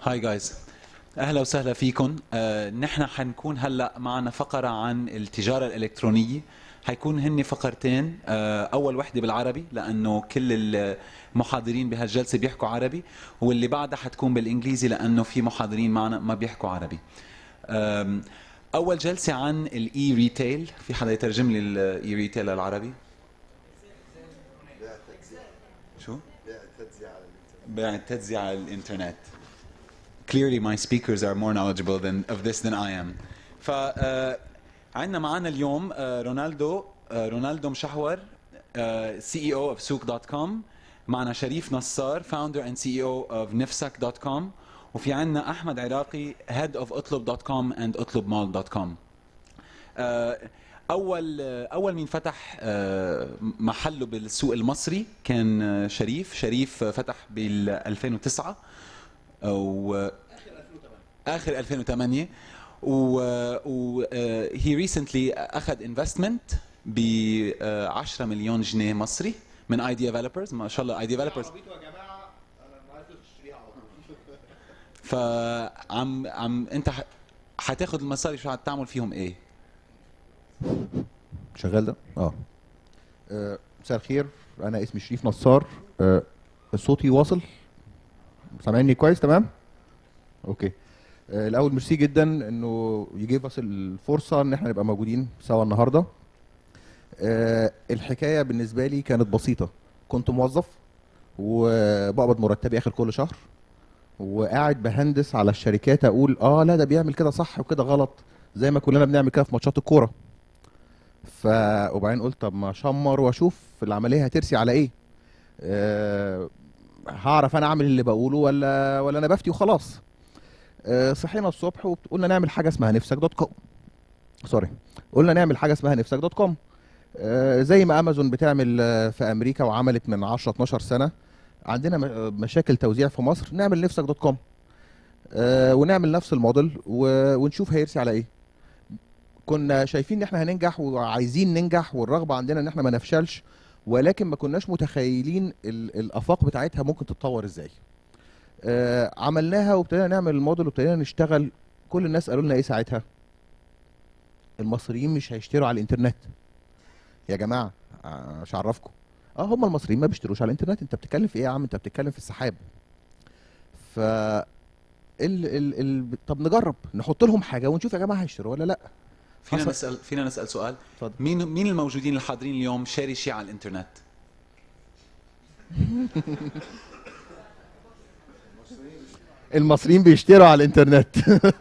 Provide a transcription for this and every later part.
هاي جايز، اهلا وسهلا فيكم. نحن حنكون هلا معنا فقره عن التجاره الالكترونيه. حيكون هن فقرتين، اول وحده بالعربي لانه كل المحاضرين بهالجلسه بيحكوا عربي، واللي بعدها حتكون بالانجليزي لانه في محاضرين معنا ما بيحكوا عربي. اول جلسه عن الاي ريتيل. في حدا يترجم لي الاي ريتيل للعربي؟ شو؟ بيع التجزئه على الانترنت. Clearly my speakers are more knowledgeable of this than I am. ف عندنا معنا اليوم رونالدو مشحور، CEO of Souk.com. معنا شريف نصار founder and CEO of Nifsak.com. وفي عندنا أحمد عراقي head of Utlub.com and Utlubmall.com. أول مين فتح محله بالسوق المصري كان شريف فتح بال 2009 و اخر 2008. و هي ريسنتلي اخذ انفستمنت ب 10 مليون جنيه مصري من اي ديفلوبرز. ما شاء الله اي ديفلوبرز. فعم انت حتاخذ المصاري شو حتعمل فيهم ايه؟ شغال ده؟ مساء الخير، انا اسمي شريف نصار. صوتي واصل؟ سامعني كويس؟ تمام؟ اوكي. الاول ميرسي جدا انه يجيب بس الفرصه ان احنا نبقى موجودين سوا النهارده. الحكايه بالنسبه لي كانت بسيطه. كنت موظف وبقبض مرتبي اخر كل شهر، وقاعد بهندس على الشركات اقول لا ده بيعمل كده صح وكده غلط، زي ما كلنا بنعمل كده في ماتشات الكوره. وبعدين قلت طب ما اشمر واشوف العمليه هترسي على ايه. هعرف انا اعمل اللي بقوله ولا انا بفتي وخلاص. صحينا الصبح وقلنا نعمل حاجه اسمها نفسك دوت كوم. سوري، قلنا نعمل حاجه اسمها نفسك دوت كوم. زي ما امازون بتعمل في امريكا وعملت من 10 12 سنه. عندنا مشاكل توزيع في مصر، نعمل نفسك دوت كوم. ونعمل نفس الموديل ونشوف هيرسي على ايه. كنا شايفين ان احنا هننجح وعايزين ننجح، والرغبه عندنا ان احنا ما نفشلش، ولكن ما كناش متخيلين الافاق بتاعتها ممكن تتطور ازاي. عملناها وابتدينا نعمل الموديل وابتدينا نشتغل. كل الناس قالوا لنا ايه ساعتها؟ المصريين مش هيشتروا على الانترنت. يا جماعه مش عرفكم. هم المصريين ما بيشتروش على الانترنت. انت بتتكلم في ايه يا عم؟ انت بتتكلم في السحاب. ف طب نجرب نحط لهم حاجه ونشوف يا جماعه هيشتروا ولا لا. فينا نسال سؤال؟ اتفضل. مين الموجودين الحاضرين اليوم شاري شيء على الانترنت؟ المصريين بيشتروا على الانترنت.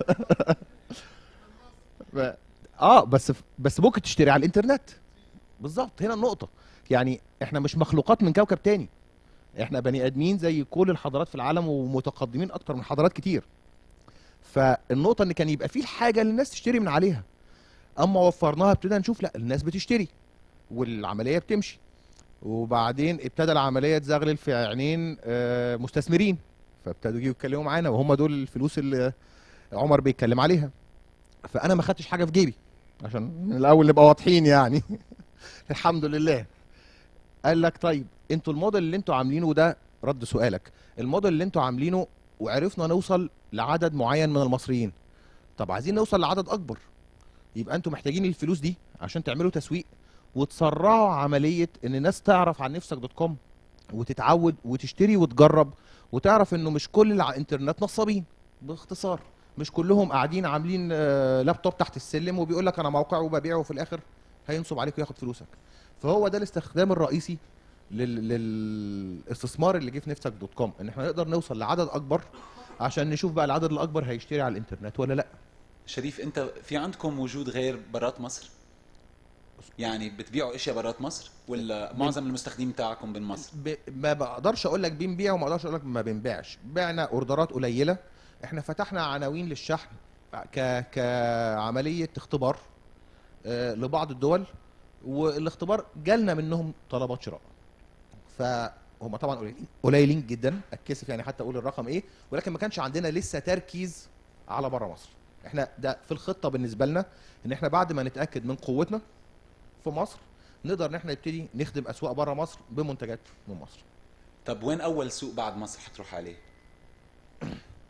بس ممكن تشتري على الانترنت. بالظبط، هنا النقطة. يعني احنا مش مخلوقات من كوكب تاني. احنا بني ادمين زي كل الحضارات في العالم ومتقدمين اكتر من حضارات كتير. فالنقطة ان كان يبقى في الحاجة اللي الناس تشتري من عليها. اما وفرناها ابتدينا نشوف لا الناس بتشتري والعملية بتمشي. وبعدين ابتدى العملية تزغلل في عينين مستثمرين، فابتدوا يجوا يتكلموا معانا، وهم دول الفلوس اللي عمر بيتكلم عليها. فانا ما خدتش حاجة في جيبي، عشان من الاول نبقى واضحين يعني. الحمد لله. قال لك طيب انتوا الموديل اللي انتوا عاملينه ده، رد سؤالك، الموديل اللي انتوا عاملينه وعرفنا نوصل لعدد معين من المصريين، طب عايزين نوصل لعدد اكبر، يبقى انتوا محتاجين الفلوس دي عشان تعملوا تسويق وتسرعوا عملية ان الناس تعرف عن نفسك دوت كوم وتتعود وتشتري وتجرب وتعرف انه مش كل اللي على الانترنت نصابين. باختصار مش كلهم قاعدين عاملين لابتوب تحت السلم وبيقول لك انا موقع وببيعه وفي الاخر هينصب عليك وياخد فلوسك. فهو ده الاستخدام الرئيسي للاستثمار اللي جه في نفسك دوت كوم، ان احنا نقدر نوصل لعدد اكبر عشان نشوف بقى العدد الاكبر هيشتري على الانترنت ولا لا. شريف، انت في عندكم وجود غير برات مصر؟ يعني بتبيعوا اشياء برات مصر ولا معظم المستخدمين تاعكم من مصر؟ ما بقدرش اقول لك بنبيع وما اقدرش اقول لك ما بنبيعش. بعنا اوردرات قليله. احنا فتحنا عناوين للشحن كعمليه اختبار لبعض الدول، والاختبار جالنا منهم طلبات شراء. فهم طبعا قليلين جدا، اتكسف يعني حتى اقول الرقم ايه، ولكن ما كانش عندنا لسه تركيز على بره مصر. احنا ده في الخطه بالنسبه لنا، ان احنا بعد ما نتاكد من قوتنا في مصر نقدر ان احنا نبتدي نخدم اسواق بره مصر بمنتجات من مصر. طب وين اول سوق بعد مصر حتروح عليه؟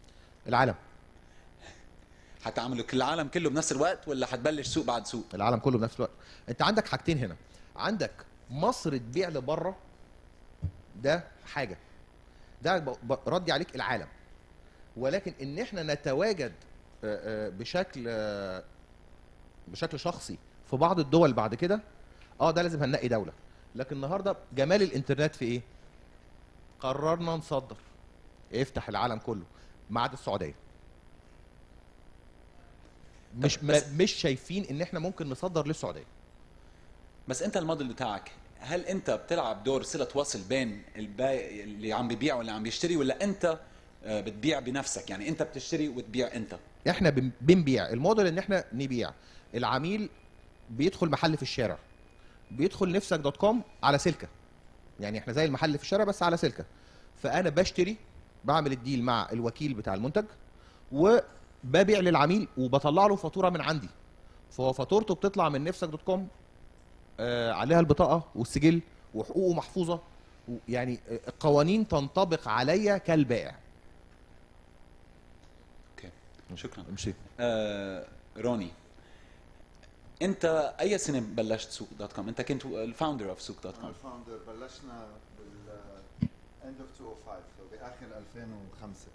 العالم. حتعملوا كل العالم كله بنفس الوقت ولا حتبلش سوق بعد سوق؟ العالم كله بنفس الوقت. انت عندك حاجتين هنا، عندك مصر تبيع لبره، ده حاجه، ده ردي عليك العالم. ولكن ان احنا نتواجد بشكل شخصي في بعض الدول بعد كده، ده لازم هنلاقي دوله. لكن النهارده جمال الانترنت في ايه؟ قررنا نصدر، افتح العالم كله ما عدا السعوديه. مش شايفين ان احنا ممكن نصدر للسعوديه. بس انت الموديل بتاعك، هل انت بتلعب دور صلة وصل بين البايع اللي عم بيبيع واللي عم بيشتري، ولا انت بتبيع بنفسك؟ يعني انت بتشتري وتبيع انت؟ احنا بنبيع. الموديل ان احنا نبيع. العميل بيدخل محل في الشارع، بيدخل نفسك دوت كوم على سلكه، يعني احنا زي المحل في الشارع بس على سلكه. فانا بشتري، بعمل الديل مع الوكيل بتاع المنتج، وببيع للعميل وبطلع له فاتوره من عندي. فهو فاتورته بتطلع من نفسك دوت كوم، عليها البطاقه والسجل وحقوقه محفوظه، يعني القوانين تنطبق عليا كالبائع. اوكي، شكرا. امشي. روني، انت اي سنه بلشت سوق دوت كوم؟ انت كنت الفاوندر اوف سوق دوت كوم. الفاوندر بلشنا بال end of 2005 باخر 2005.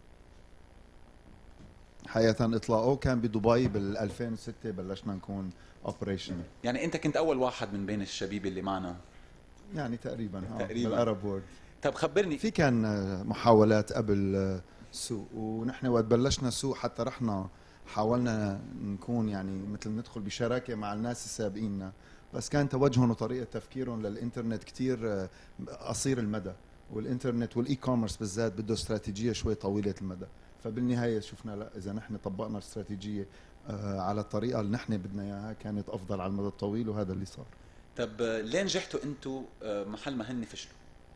حقيقة اطلاقه كان بدبي بال 2006 بلشنا نكون اوبريشنال. يعني انت كنت اول واحد من بين الشبيبه اللي معنا يعني تقريبا تقريبا بالارب وورد. طب خبرني، في كان محاولات قبل سوق، ونحن وقت بلشنا سوق حتى رحنا حاولنا نكون يعني مثل ندخل بشراكه مع الناس السابقيننا، بس كان توجههم وطريقه تفكيرهم للانترنت كثير قصير المدى، والانترنت والاي كوميرس بالذات بده استراتيجيه شوي طويله المدى. فبالنهايه شفنا لا، اذا نحن طبقنا الاستراتيجيه على الطريقه اللي نحن بدنا اياها كانت افضل على المدى الطويل، وهذا اللي صار. طب ليه نجحتوا انتوا محل ما هن فشلوا؟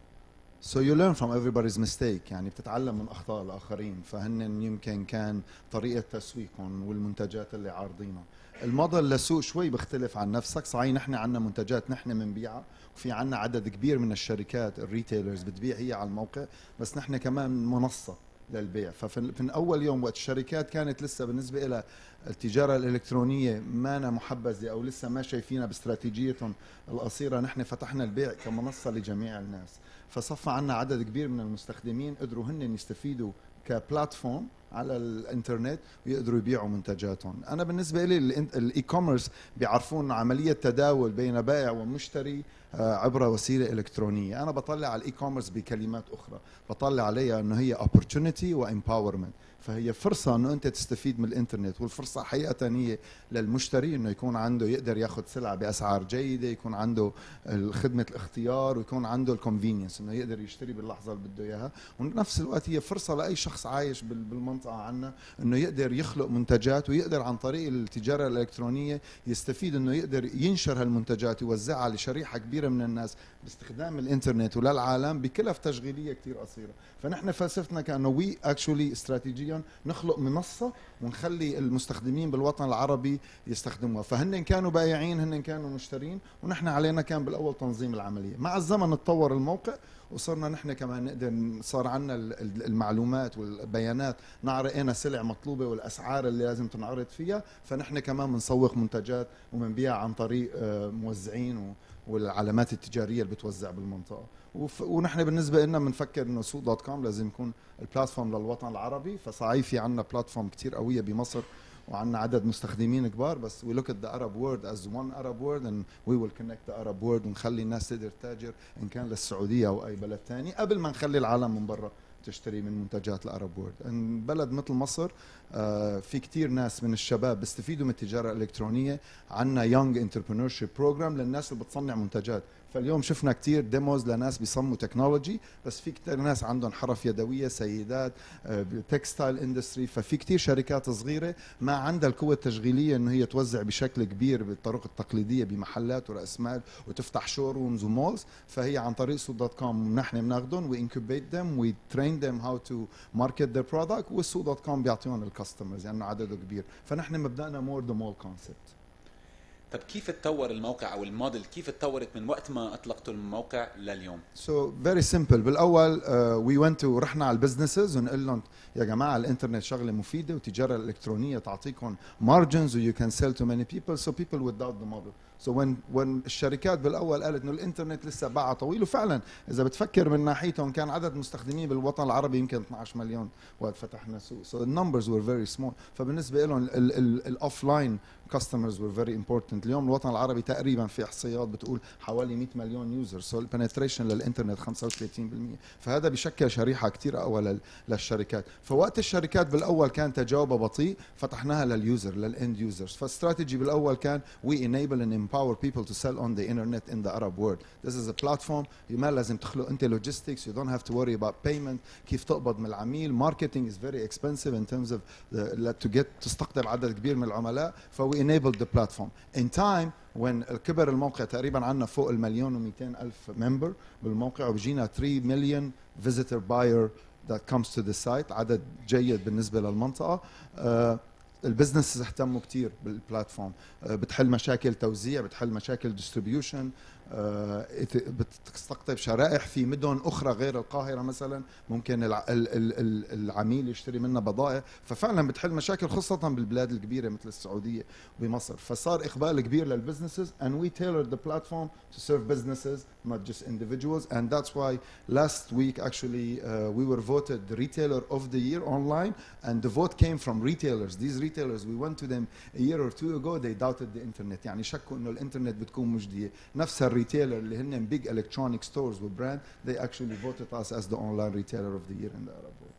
So you learn from everybody's mistake، يعني بتتعلم من اخطاء الاخرين. فهن يمكن كان طريقه تسويقهم والمنتجات اللي عارضينها. الموديل لسوق شوي بيختلف عن نفسك. صحيح نحن عندنا منتجات نحن بنبيعها، وفي عندنا عدد كبير من الشركات الريتيلرز بتبيع هي على الموقع، بس نحن كمان منصه للبيع. ففي اول يوم وقت الشركات كانت لسه بالنسبه لها التجاره الالكترونيه ما أنا محبذه او لسه ما شايفينها باستراتيجيتهم القصيره، نحن فتحنا البيع كمنصه لجميع الناس. فصفى عنا عدد كبير من المستخدمين قدروا هن يستفيدوا كبلاتفورم على الانترنت ويقدروا يبيعوا منتجاتهم. انا بالنسبه لي الاي كوميرس بيعرفون عمليه تداول بين بائع ومشتري عبر وسيله الكترونيه. انا بطلع على الاي كوميرس بكلمات اخرى، بطلع عليها انه هي opportunity وامباورمنت. فهي فرصه انه انت تستفيد من الانترنت، والفرصه حقيقه هي للمشتري انه يكون عنده يقدر ياخذ سلعه باسعار جيده، يكون عنده خدمه الاختيار، ويكون عنده الكونفينينس انه يقدر يشتري باللحظه اللي بده اياها. وبنفس الوقت هي فرصه لاي شخص عايش بالمنطقه عنا انه يقدر يخلق منتجات، ويقدر عن طريق التجاره الالكترونيه يستفيد انه يقدر ينشر هالمنتجات ويوزعها لشريحه كبيره من الناس باستخدام الانترنت وللعالم بكلف تشغيليه كثير قصيره. فنحن فلسفتنا كانه وي اكشولي استراتيجيا نخلق منصه ونخلي المستخدمين بالوطن العربي يستخدموها. فهن كانوا بائعين، هن كانوا مشترين، ونحن علينا كان بالاول تنظيم العمليه. مع الزمن تطور الموقع وصرنا نحن كمان نقدر، صار عندنا المعلومات والبيانات، نعرف سلع مطلوبه والاسعار اللي لازم تنعرض فيها. فنحن كمان بنسوق منتجات وبنبيع عن طريق موزعين والعلامات التجاريه اللي بتوزع بالمنطقه. ونحن بالنسبه لنا بنفكر انه سوق دوت كوم لازم يكون البلاتفورم للوطن العربي. فصحيح في عندنا بلاتفورم كثير قويه بمصر وعندنا عدد مستخدمين كبار، بس we look at the Arab world as one Arab world and we will connect the Arab world ونخلي الناس تقدر تتاجر ان كان للسعوديه او اي بلد ثاني قبل ما نخلي العالم من برا تشتري من منتجات العرب وورد. بلد مثل مصر في كتير ناس من الشباب بيستفيدوا من التجاره الالكترونيه. عندنا يونج انتربرينورشيب بروجرام للناس اللي بتصنع منتجات. فاليوم شفنا كتير ديموز لناس بيصمموا تكنولوجي، بس في كتير ناس عندهم حرف يدويه، سيدات، تكستايل اندستري. ففي كتير شركات صغيره ما عندها القوه التشغيليه انه هي توزع بشكل كبير بالطرق التقليديه بمحلات وراس مال وتفتح شورومز ومولز. فهي عن طريق سوق دوت كوم نحن بناخذهم وي انكوبيت ذم وي ترين ذم هاو تو ماركت ذير برودكت، والسوق دوت كوم بيعطيهم الكاستمرز لانه يعني عدده كبير. فنحن مبدانا مور ذا مول كونسبت. طب كيف تطور الموقع او الموديل، كيف تطورت من وقت ما اطلقتوا الموقع لليوم؟ So very simple. بالاول we went to رحنا على البزنسز ونقول لهم يا جماعه الانترنت شغله مفيده والتجاره الالكترونيه تعطيكم margins و you can sell to many people, so people would doubt the model. So when الشركات بالاول قالت انه الانترنت لسه باعها طويل، وفعلا اذا بتفكر من ناحيتهم كان عدد مستخدمين بالوطن العربي يمكن 12 مليون وقت فتحنا سوق. So the numbers were very small. فبالنسبه لهم الاوفلاين customers were very important. اليوم الوطن العربي تقريبا في احصائيات بتقول حوالي 100 مليون يوزر، سو البنتريشن للانترنت 35%، فهذا بيشكل شريحه كثير اقوى للشركات. فوقت الشركات بالاول كان تجاوبها بطيء، فتحناها لليوزر للاند يوزرز. فالاستراتيجي بالاول كان we enable and empower people to sell on the internet in the Arab world. This is a platform ما لازم تخلق انت logistics, you don't have to worry about payment، كيف تقبض من العميل. marketing is very expensive in terms of تستقطب عدد كبير من العملاء. we enabled the platform. In time when كبر الموقع تقريبا عندنا فوق المليون و200 ألف member بالموقع، وبيجينا 3 million visitor buyer that comes to the site، عدد جيد بالنسبة للمنطقة. البزنس اهتموا كتير بالبلاتفورم، بتحل مشاكل توزيع، بتحل مشاكل ديستريبيوشن، بتستقطب شرائح في مدن اخرى غير القاهره مثلا ممكن العميل يشتري منها بضائع، ففعلا بتحل مشاكل خاصه بالبلاد الكبيره مثل السعوديه وبمصر. فصار اقبال كبير للبزنسز and we tailored the platform to serve businesses not just individuals, and that's why last week actually we were voted the retailer of the year online, and the vote came from retailers. These retailers we went to them a year or two ago, they doubted the internet، يعني شكوا انه الانترنت بتكون مجديه. نفس الريتيلر اللي هن big electronic stores وبراند they actually voted us as the online retailer of the year in the Arab world.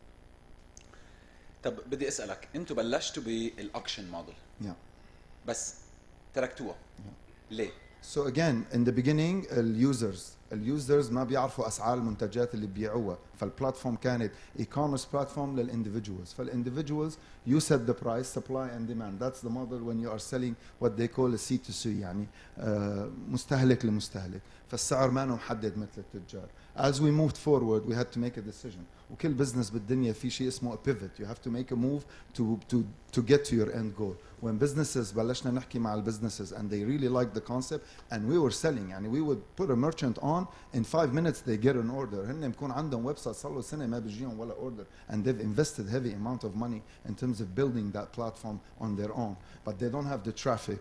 طب بدي اسالك، انتم بلشتوا بالاكشن موديل بس تركتوها ليه؟ So again in the beginning اليوزرز ما بيعرفوا اسعار المنتجات اللي بيبيعوها، فالبلاتفورم كانت e-commerce platform للانديفيدوالز. فالانديفيدوالز you set the price, supply and demand. That's the model when you are selling what they call a C2C، يعني مستهلك لمستهلك، فالسعر ما محدد مثل التجار. As we moved forward we had to make a decision، وكل بزنس بالدنيا في شيء اسمه a pivot. You have to make a move to get to your end goal. When businesses بلشنا نحكي مع البزنسز and they really liked the concept and we were selling، يعني we would put a merchant on in 5 minutes they get an order. هن بكون عندهم ويب سايت صار له سنه ما بيجيهم ولا order and they've invested heavy amount of money in terms of building that platform on their own but they don't have the traffic.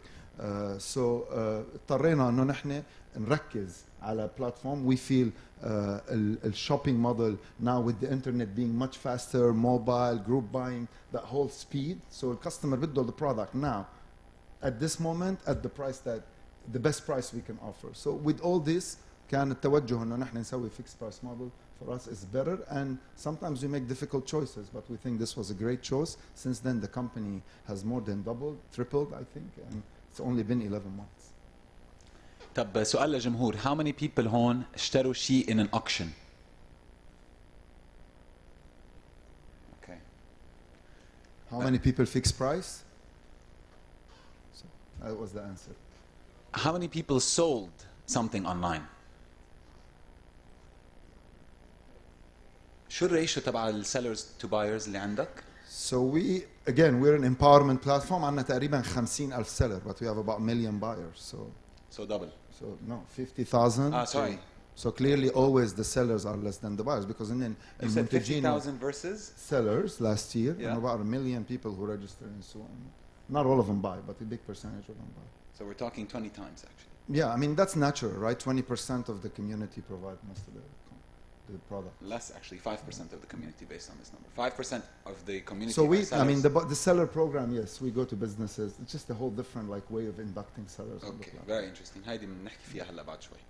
اضطرينا انه نحن نركز على platform. We feel the shopping model now with the internet being much faster, mobile, group buying, that whole speed. So the customer بده the product now at this moment at the price that the best price we can offer. So with all this كان التوجه انه نحن نسوي fixed price model for us is better, and sometimes we make difficult choices but we think this was a great choice. Since then the company has more than doubled, tripled I think, and it's only been 11 months. طب سؤال للجمهور، how many people هون اشتروا شيء in an auction؟ Okay. How many people fixed price? So that was the answer. How many people sold something online؟ شو الريشيو تبع السيلرز تو بايرز اللي عندك؟ So we again we're an empowerment platform. عندنا تقريبا 50,000 seller but we have about 1 million buyers. So double. So no, 50,000. Sorry. So clearly always the sellers are less than the buyers because in you said 50,000 versus sellers last year, yeah. and about 1 million people who register and so on. Not all of them buy, but a big percentage of them buy. So we're talking 20 times actually. Yeah, I mean that's natural, right? 20% of the community provide most of the product. Less actually, 5% of the community based on this number. 5% of the community. So I mean the seller program, yes, we go to businesses. It's just a whole different like way of inducting sellers. Okay, very interesting. هيدي بنحكي فيها هلا بعد شوي.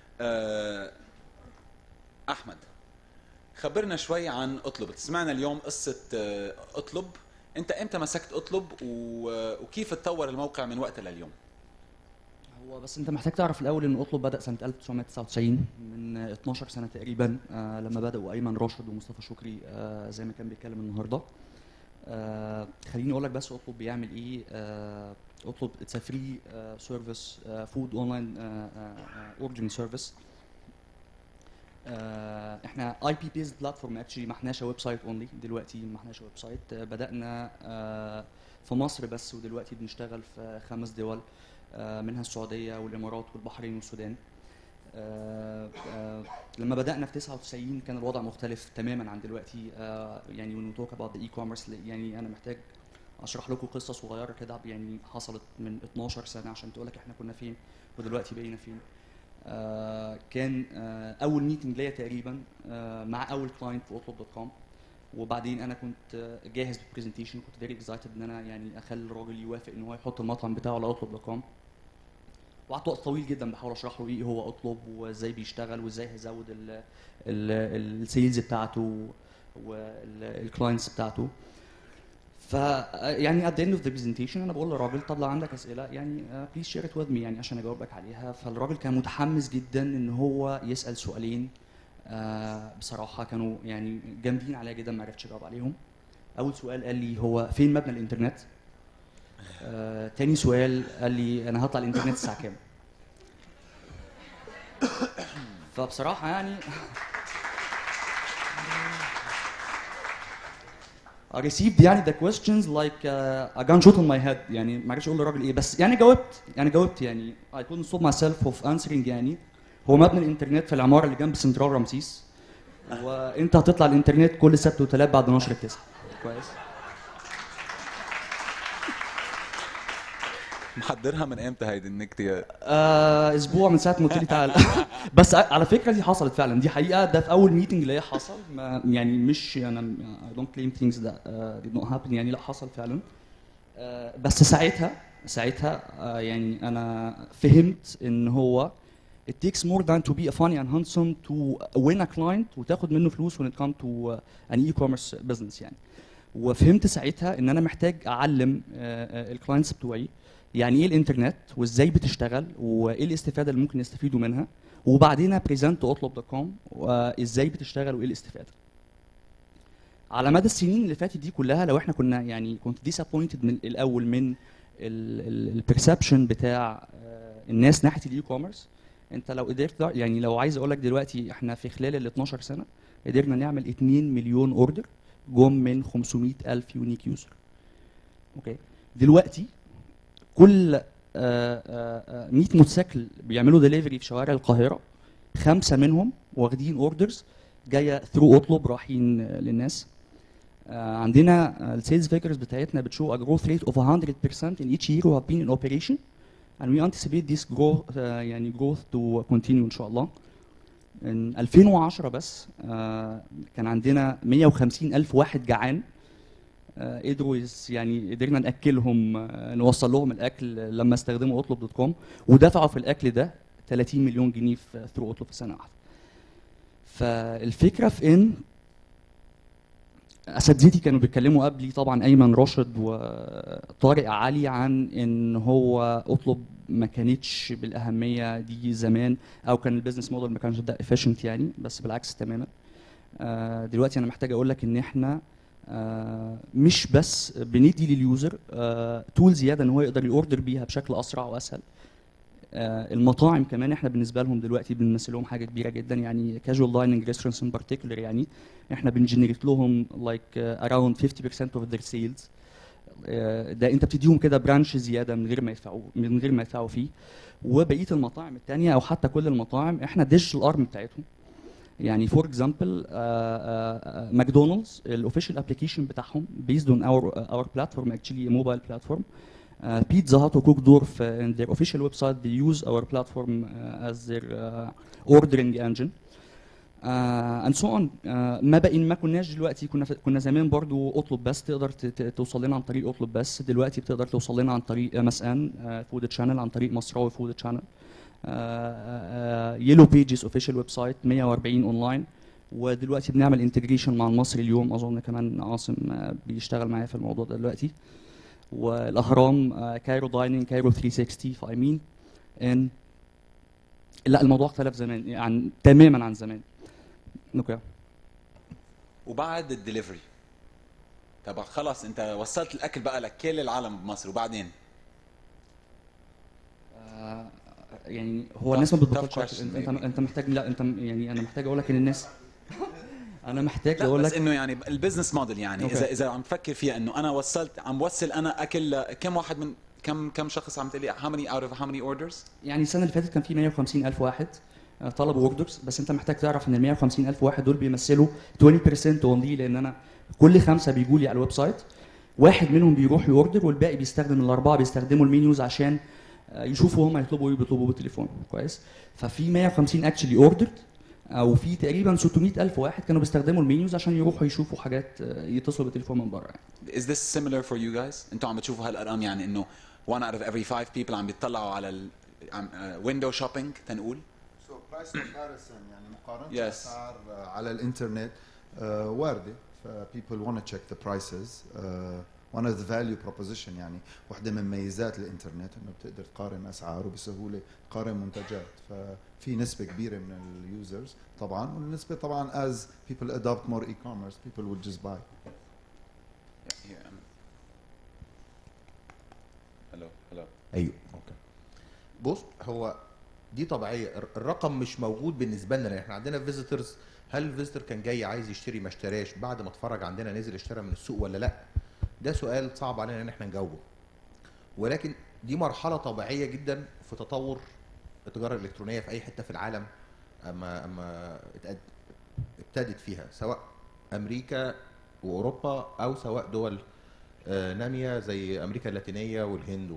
أحمد، خبرنا شوي عن اطلب. سمعنا اليوم قصة اطلب. أنت إمتى مسكت اطلب وكيف تطور الموقع من وقتها لليوم؟ هو بس انت محتاج تعرف الاول ان اطلب بدا سنه 1999 من 12 سنه تقريبا، لما بداوا ايمن راشد ومصطفى شكري زي ما كان بيتكلم النهارده. خليني اقول لك بس اطلب بيعمل ايه. اطلب اتس فري سيرفيس فود اونلاين اوردرنج سيرفيس. احنا اي بي بيز بلاتفورم اكشلي، ما احناش ويب سايت اونلي دلوقتي، ما احناش ويب سايت. بدانا في مصر بس ودلوقتي بنشتغل في 5 دول. منها السعوديه والامارات والبحرين والسودان. لما بدأنا في 99 كان الوضع مختلف تماما عن دلوقتي. يعني when we talk about the e-commerce، يعني انا محتاج اشرح لكم قصه صغيره كده يعني حصلت من 12 سنه عشان تقول لك احنا كنا فين ودلوقتي بقينا فين. كان اول ميتنج ليا تقريبا مع اول كلاينت في اطلب.com، وبعدين انا كنت جاهز بالبرزنتيشن، كنت فيري اكسايتد ان انا يعني اخلي الراجل يوافق ان هو يحط المطعم بتاعه على اطلب.com. وقعدت وقت طويل جدا بحاول اشرح له ايه هو اطلب وازاي بيشتغل وازاي هيزود السيلز بتاعته والكلاينتس بتاعته. ف يعني at the end of the presentation انا بقول للراجل طب لو عندك اسئله يعني please share it with me يعني عشان اجاوبك عليها. فالراجل كان متحمس جدا ان هو يسال سؤالين بصراحه كانوا يعني جامدين عليا جدا، ما عرفتش اجاوب عليهم. اول سؤال قال لي هو فين مبنى الانترنت؟ تاني سؤال قال لي انا هطلع الانترنت الساعه كام؟ فبصراحه يعني I received يعني the questions like a gunshot on my head. يعني ما عرفتش اقول للراجل ايه، بس يعني جاوبت يعني I couldn't stop myself of answering. يعني هو مبنى الانترنت في العماره اللي جنب سنترال رمسيس، وانت هتطلع الانترنت كل سبت وثلاث بعد 12 كويس. محضرها من امتى هيدي النكته؟ اسبوع من ساعه ما قلت لي تعال. بس على فكره دي حصلت فعلا، دي حقيقه، ده في اول ميتنج ليا حصل. يعني مش انا I don't claim things that did not happen يعني، لا حصل فعلا. بس ساعتها يعني انا فهمت ان هو it takes more than to be a funny and handsome to win a client وتاخد منه فلوس when it comes to an e-commerce business يعني. وفهمت ساعتها ان انا محتاج اعلم الكلاينتس بتوعي يعني ايه الانترنت وازاي بتشتغل وايه الاستفاده اللي ممكن يستفيدوا منها، وبعدين بريزنت اطلب.com وازاي بتشتغل وايه الاستفاده. على مدى السنين اللي فاتت دي كلها لو احنا كنا يعني كنت ديسابوينتد من الاول من البرسبشن بتاع الناس ناحيه الاي كوميرس. انت لو قدرت يعني لو عايز اقول لك دلوقتي احنا في خلال ال 12 سنه قدرنا نعمل 2 مليون اوردر جم من 500,000 يونيك يوزر. اوكي دلوقتي كل 100 موتوسيكل بيعملوا ديليفري في شوارع القاهره 5 منهم واخدين اوردرز جايه ثرو اطلب رايحين للناس. عندنا السيلز فيجرز بتاعتنا بتشو a growth rate of 100% in each year we have been in operation and we anticipate this growth يعني growth to continue ان شاء الله. in 2010 بس كان عندنا 150,000 واحد جعان، قدروا يعني قدرنا ناكلهم، نوصل لهم الاكل لما استخدموا اطلب.com ودفعوا في الاكل ده 30 مليون جنيه في ثرو اطلب في سنه واحده. فالفكره في ان اساتذتي كانوا بيتكلموا قبلي طبعا ايمن راشد وطارق علي عن ان هو اطلب ما كانتش بالاهميه دي زمان، او كان البيزنس موديل ما كانش ده افيشنت يعني، بس بالعكس تماما. دلوقتي انا محتاج اقول لك ان احنا مش بس بندي لليوزر تول زياده ان هو يقدر يوردر بيها بشكل اسرع واسهل. المطاعم كمان احنا بالنسبه لهم دلوقتي بنمثل لهم حاجه كبيره جدا يعني كاجوال دايننج ريستورانتس ان بارتيكولر يعني احنا بنجنريت لهم لايك اراوند 50% اوف ذير سيلز. ده انت بتديهم كده برانش زياده من غير ما يدفعوا فيه. وبقيه المطاعم الثانيه او حتى كل المطاعم احنا ديجيتال ارم بتاعتهم يعني. فور اكزامبل ماكدونالدز الاوفيشال ابلكيشن بتاعهم بيزد اون اور بلاتفورم اكشلي موبايل بلاتفورم. Pizza Hut وكوك دورف in their official website they use our platform as their ordering engine and so on. ما كناش دلوقتي كنا زمان برضو اطلب بس تقدر توصل لنا عن طريق اطلب بس، دلوقتي بتقدر توصل لنا عن طريق مسان فود تشانل، عن طريق مصراوي فود تشانل، يلو بيجز اوفيشال ويب سايت 140 اونلاين. ودلوقتي بنعمل انتجريشن مع المصري اليوم، اظن كمان عاصم بيشتغل معايا في الموضوع ده دلوقتي. والاهرام كايرو دايننج كايرو 360 في مين ان لا الموضوع اختلف زمان يعني تماما عن زمان. اوكي وبعد الدليفري طب خلاص انت وصلت الاكل بقى لكل العالم بمصر وبعدين يعني هو الناس ما بتبطلش انت محتاج لا انت يعني انا محتاج اقول لك ان الناس انا محتاج اقول لك بس انه يعني البزنس موديل يعني اذا عم تفكر فيها انه انا عم بوصل انا اكل كم واحد من كم شخص عم تقلي how many out of how many orders؟ يعني السنه اللي فاتت كان في 150,000 واحد طلبوا اوردرز، بس انت محتاج تعرف ان ال 150,000 واحد دول بيمثلوا 20% اونلي، لان انا كل 5 بيجوا لي على الويب سايت، واحد منهم بيروح يوردر والباقي بيستخدم الاربعه بيستخدموا المنيوز عشان يشوفوا هم هيطلبوا ايه بيطلبوا بالتليفون. كويس. ففي 150 اكشلي اوردر، او في تقريبا 600,000 واحد كانوا بيستخدموا المنيوز عشان يروحوا يشوفوا حاجات يتصلوا بالتليفون من بره يعني. Is this similar for you guys؟ انتوا عم بتشوفوا هالارقام يعني انه 1 out of every 5 people عم بيطلعوا على window shopping تنقول؟ So price comparison يعني مقارنة Yes. الأسعار على الإنترنت واردة. ف people want to check the prices. one of the value proposition يعني واحدة من ميزات الإنترنت إنه بتقدر تقارن أسعار وبسهولة تقارن منتجات. ففي نسبة كبيرة من اليوزرز طبعا، والنسبة طبعا as people adopt more e-commerce people will just buy. hello. ايوه اوكي. بص، هو دي طبيعيه، الرقم مش موجود بالنسبه لنا، احنا عندنا فيزيتورز. هل الفيزيتور كان جاي عايز يشتري ما اشتراش بعد ما اتفرج عندنا نزل اشترى من السوق ولا لا؟ ده سؤال صعب علينا ان احنا نجاوبه، ولكن دي مرحله طبيعيه جدا في تطور التجاره الالكترونيه في اي حته في العالم. اما ابتدت فيها سواء امريكا واوروبا او سواء دول ناميه زي امريكا اللاتينيه والهند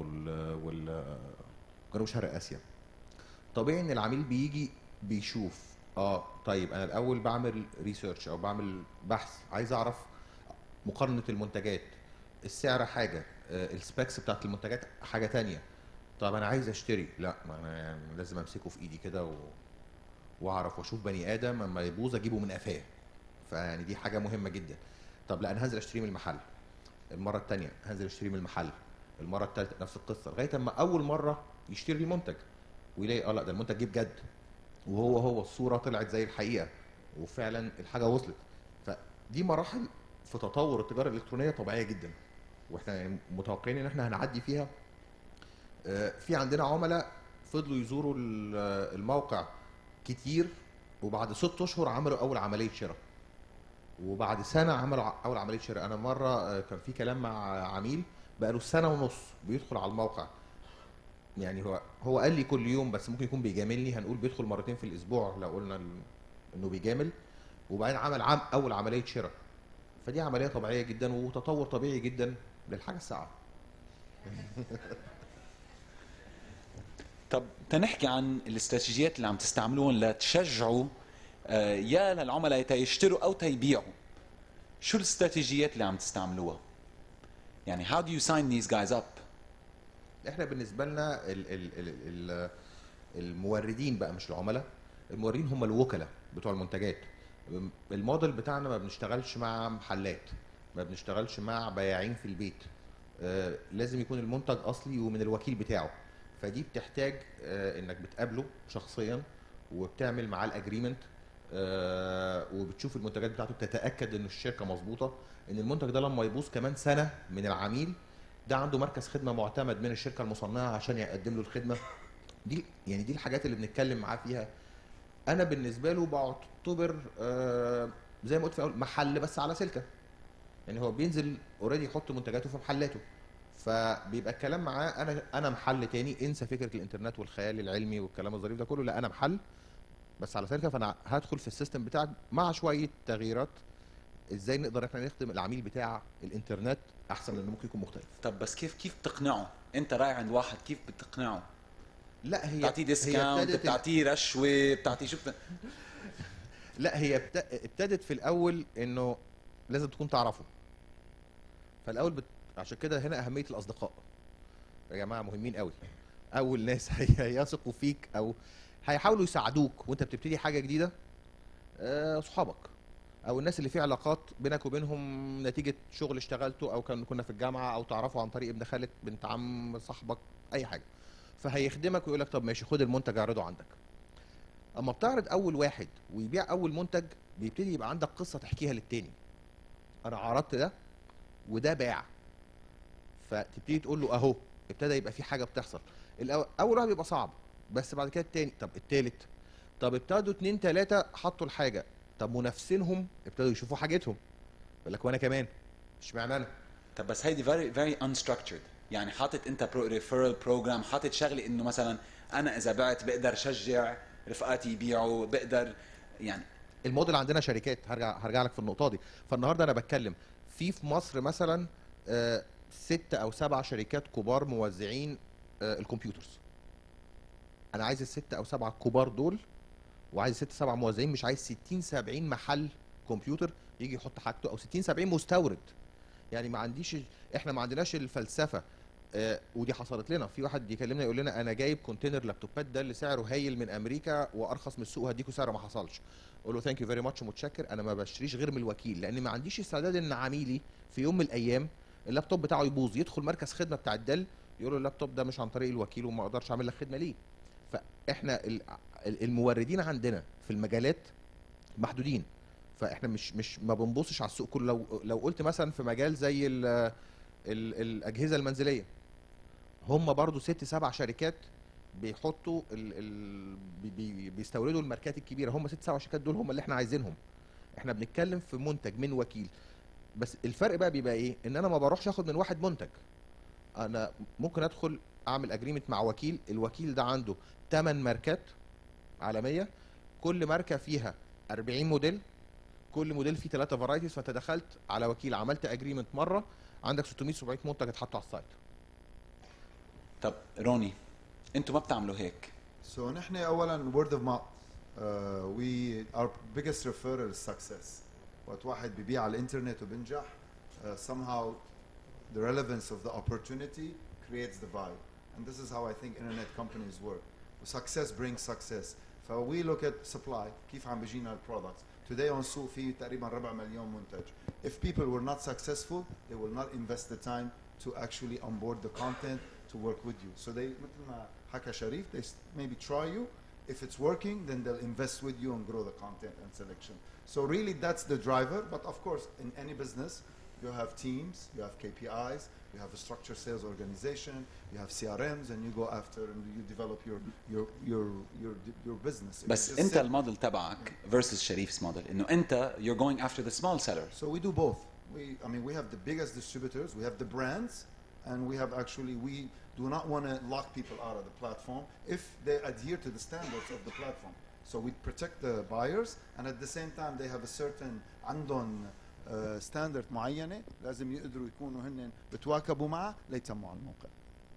وجنوب شرق اسيا. طبيعي ان العميل بيجي بيشوف طيب انا الاول بعمل ريسيرش او بعمل بحث، عايز اعرف مقارنه المنتجات، السعر حاجه، السبيكس بتاعت المنتجات حاجه تانية. طب انا عايز اشتري، لا ما انا يعني لازم امسكه في ايدي كده واعرف واشوف بني ادم اما يبوظ اجيبه من قفاه. فيعني دي حاجه مهمه جدا. طب لا انا هنزل اشتري من المحل، المره الثانيه هنزل اشتري من المحل، المره الثالثه نفس القصه، لغايه اما اول مره يشتري المنتج ويلاقي لا ده المنتج جه بجد، وهو الصوره طلعت زي الحقيقه وفعلا الحاجه وصلت. فدي مراحل في تطور التجاره الالكترونيه طبيعيه جدا، واحنا يعني متوقعين ان احنا هنعدي فيها. في عندنا عملاء فضلوا يزوروا الموقع كتير، وبعد 6 اشهر عملوا اول عمليه شراء، وبعد سنه عملوا اول عمليه شراء. انا مره كان في كلام مع عميل بقاله سنه ونص بيدخل على الموقع، يعني هو قال لي كل يوم، بس ممكن يكون بيجاملني، هنقول بيدخل مرتين في الاسبوع لو قلنا انه بيجامل، وبعدين عمل اول عمليه شراء. فدي عمليه طبيعيه جدا وتطور طبيعي جدا للحاجه الساعه. طب تنحكي عن الاستراتيجيات اللي عم تستعملوهم لتشجعوا يا للعملاء تيشتروا او تيبيعوا. شو الاستراتيجيات اللي عم تستعملوها؟ يعني how do you sign these guys up؟ احنا بالنسبه لنا الموردين بقى مش العملاء، الموردين هم الوكلاء بتوع المنتجات. الموديل بتاعنا ما بنشتغلش مع محلات، ما بنشتغلش مع بياعين في البيت، لازم يكون المنتج اصلي ومن الوكيل بتاعه. فدي بتحتاج انك بتقابله شخصيا وبتعمل معاه الاجريمنت، وبتشوف المنتجات بتاعته، بتتاكد ان الشركه مظبوطه، ان المنتج ده لما يبوظ كمان سنه من العميل ده عنده مركز خدمه معتمد من الشركه المصنعه عشان يقدم له الخدمه. دي الحاجات اللي بنتكلم معاه فيها. انا بالنسبه له بعتبر زي ما قلت في الاول محل بس على سلكه، يعني هو بينزل اوريدي يحط منتجاته في محلاته، فبيبقى الكلام معاه انا محل تاني، انسى فكره الانترنت والخيال العلمي والكلام الظريف ده كله، لا انا محل بس على سلكه، فانا هدخل في السيستم بتاعك مع شويه تغييرات ازاي نقدر احنا نخدم العميل بتاع الانترنت احسن، لانه ممكن يكون مختلف. طب بس كيف بتقنعه؟ انت رايح عند واحد كيف بتقنعه؟ لا هي بتعطيه ديسكاونت، بتعطيه رشوه، بتعطيه شو لا هي ابتدت في الاول انه لازم تكون تعرفه. فالاول عشان كده هنا اهميه الاصدقاء يا جماعه مهمين قوي. اول ناس هيثقوا فيك او هيحاولوا يساعدوك وانت بتبتدي حاجه جديده صحابك، او الناس اللي في علاقات بينك وبينهم نتيجه شغل اشتغلته، او كنا في الجامعه، او تعرفوا عن طريق ابن خالة بنت عم صاحبك، اي حاجه. فهيخدمك ويقول لك طب ماشي خد المنتج اعرضه عندك. اما بتعرض اول واحد ويبيع اول منتج بيبتدي يبقى عندك قصه تحكيها للتاني. انا عرضت ده وده باع، فتبتدي تقول له اهو ابتدى يبقى في حاجه بتحصل. اول واحد بيبقى صعب، بس بعد كده التاني، طب التالت، طب ابتدوا 2 3 حطوا الحاجه، طب منافسينهم ابتدوا يشوفوا حاجتهم، يقول لك وانا كمان اشمعنى انا. طب بس هيدي very very unstructured. يعني حاطط انت ريفيرال بروجرام، حاطط شغله انه مثلا انا اذا بعت بقدر شجع رفقاتي يبيعوا، بقدر يعني الموديل عندنا شركات، هرجع لك في النقطه دي. فالنهارده انا بتكلم في مصر مثلا 6 أو 7 شركات كبار موزعين الكمبيوترز. انا عايز الست او 7 الكبار دول، وعايز 6 7 موزعين، مش عايز 60 70 محل كمبيوتر يجي يحط حاجته، او 60 70 مستورد. يعني ما عنديش، احنا ما عندناش الفلسفه. ودي حصلت لنا، في واحد يكلمنا يقول لنا انا جايب كونتينر لابتوبات ده اللي سعره هايل من امريكا وارخص من السوق، هديكوا سعره. ما حصلش. اقول له ثانك يو فيري ماتش، متشكر، انا ما بشتريش غير من الوكيل، لان ما عنديش استعداد ان عميلي في يوم من الايام اللابتوب بتاعه يبوظ، يدخل مركز خدمه بتاع الدل يقول له اللابتوب ده مش عن طريق الوكيل وما اقدرش اعمل لك خدمه ليه. فاحنا الموردين عندنا في المجالات محدودين، فاحنا مش ما بنبصش على السوق كله. لو قلت مثلا في مجال زي الاجهزه المنزليه، هم برضو 6 7 شركات بيحطوا بيستوردوا الماركات الكبيره. هم 6 7 شركات دول هم اللي احنا عايزينهم. احنا بنتكلم في منتج من وكيل. بس الفرق بقى بيبقى ايه؟ ان انا ما بروحش اخد من واحد منتج. انا ممكن ادخل اعمل اجريمنت مع وكيل، الوكيل ده عنده 8 ماركات عالميه، كل ماركه فيها 40 موديل، كل موديل فيه 3 فرايتيز. فانت دخلت على وكيل عملت اجريمنت مره، عندك 600 700 منتج اتحطوا على السايت. طب روني، انتوا ما بتعملوا هيك؟ So نحن اولا word of mouth. We our biggest referral is success. وقت واحد بيبيع على الانترنت وبنجح, somehow the relevance of the opportunity creates the vibe. And this is how I think internet companies work. Success brings success. So we look at supply, كيف عم بيجينا البرودكتس. Today on سوق في تقريبا 4 مليون منتج. If people were not successful, they will not invest the time to actually onboard the content to work with you. So they, مثل ما حكى شريف, they maybe try you. If it's working, then they'll invest with you and grow the content and selection. So really that's the driver. But of course, in any business, you have teams, you have KPIs, you have a structured sales organization, you have CRMs, and you go after and you develop your business. بس انت الموديل تبعك versus شريف's model انه انت you're going after the small seller. So we do both. We have the biggest distributors, we have the brands, and we have actually, we do not want to lock people out of the platform if they adhere to the standards of the platform. So we protect the buyers, and at the same time they have a certain عندهم ستاندرد معينه لازم يقدروا يكونوا هن بتواكبوا معها ليتسموا على الموقع.